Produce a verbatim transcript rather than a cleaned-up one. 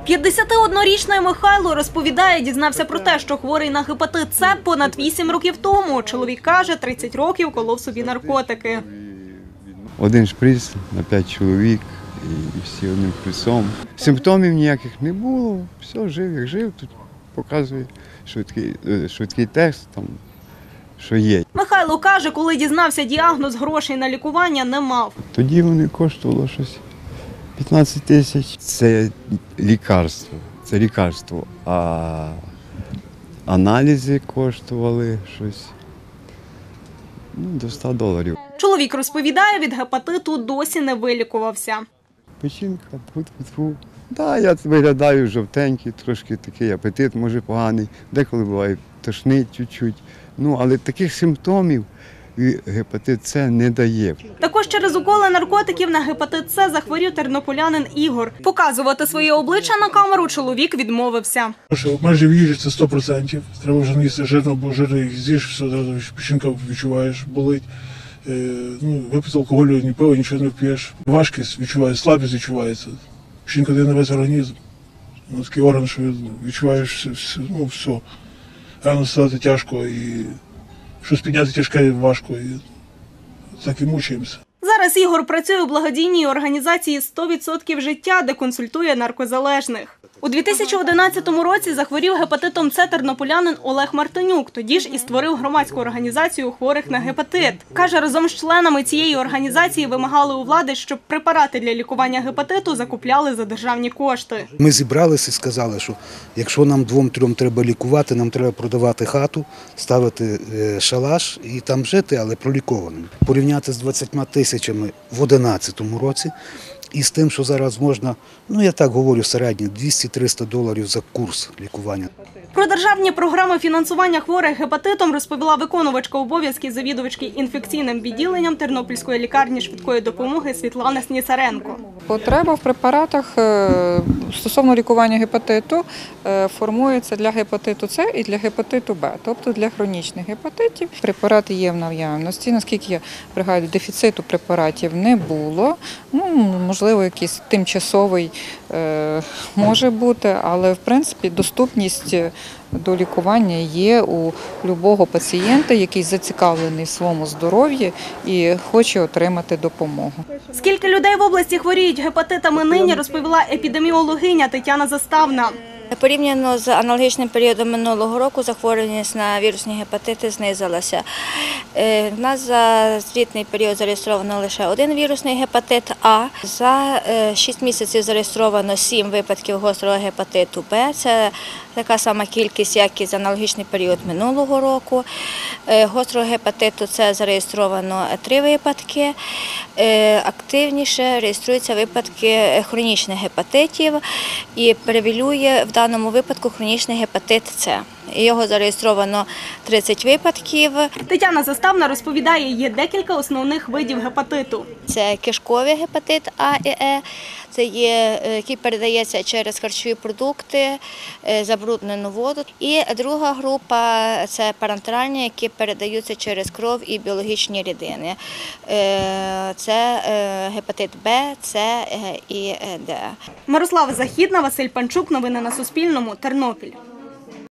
п'ятдесятиоднорічний Михайло розповідає, дізнався про те, що хворий на гепатит С понад вісім років тому. Чоловік каже, тридцять років колов собі наркотики. Один шприц на п'ять чоловік і всі одним шприцом. Симптомів ніяких не було, все, жив, як жив, тут показує швидкий, швидкий тест, там, що є. Михайло каже, коли дізнався діагноз, грошей на лікування не мав. Тоді вони коштувало щось п'ятнадцять тисяч. Це лікарство, це лікарство, а аналізи коштували щось ну, до ста доларів. Чоловік розповідає, від гепатиту досі не вилікувався. Печінка, тьфу-тьфу-тьфу. Да, я виглядаю жовтенький, трошки такий апетит, може поганий, деколи буває тошнить чуть-чуть. Ну, але таких симптомів гепатит С не дає. Також через уколи наркотиків на гепатит С захворів тернополянин Ігор. Показувати своє обличчя на камеру чоловік відмовився. Майже в їжі це сто відсотків. Треба вже не їсти жирно, бо жири з'їш, все одразу печінка відчуваєш, болить. Ну, випити алкоголю, ні пива, нічого не вп'єш. Важкість відчуваєш, слабість відчувається. Печінка дає на весь організм. Ну, такий орган, що відчуваєш все, ну, все. Рано стати тяжко і щось підняти тяжке важко. І так і мучаємося. Зараз Ігор працює у благодійній організації «сто відсотків життя», де консультує наркозалежних. У дві тисячі одинадцятому році захворів гепатитом С тернополянин Олег Мартинюк. Тоді ж і створив громадську організацію хворих на гепатит. Каже, разом з членами цієї організації вимагали у влади, щоб препарати для лікування гепатиту закупляли за державні кошти. Ми зібралися і сказали, що якщо нам двом-трьом треба лікувати, нам треба продавати хату, ставити шалаш і там жити, але пролікованим. Порівняти з двадцятьма тисячами в одинадцятому році і з тим, що зараз можна, ну я так говорю, середньо двісті-триста доларів за курс лікування. Про державні програми фінансування хворих гепатитом розповіла виконувачка обов'язків завідувачки інфекційним відділенням Тернопільської лікарні швидкої допомоги Світлана Сніцаренко. Потреба в препаратах стосовно лікування гепатиту формується для гепатиту С і для гепатиту Б, тобто для хронічних гепатитів. Препарати є в наявності, наскільки я пригадую, дефіциту препаратів не було. Ну, можливо, якийсь тимчасовий може бути, але в принципі доступність до лікування є у будь-якого пацієнта, який зацікавлений в своєму здоров'ї і хоче отримати допомогу. Скільки людей в області хворіють гепатитами нині, розповіла епідеміологиня Тетяна Заставна. Порівняно з аналогічним періодом минулого року захворюваність на вірусні гепатити знизилася. У нас за звітний період зареєстровано лише один вірусний гепатит А. За шість місяців зареєстровано сім випадків гострого гепатиту Б. Це така сама кількість, як і за аналогічний період минулого року. Гострого гепатиту С зареєстровано три випадки. Активніше реєструються випадки хронічних гепатитів і превалює в даному випадку хронічний гепатит С. Його зареєстровано тридцять випадків. Тетяна Заставна розповідає, є декілька основних видів гепатиту. Це кишковий гепатит А і Е, це є, який передається через харчові продукти, забруднену воду. І друга група – це парентеральні, які передаються через кров і біологічні рідини. Це гепатит Б, С і Д. Мирослава Західна, Василь Панчук. Новини на Суспільному. Тернопіль.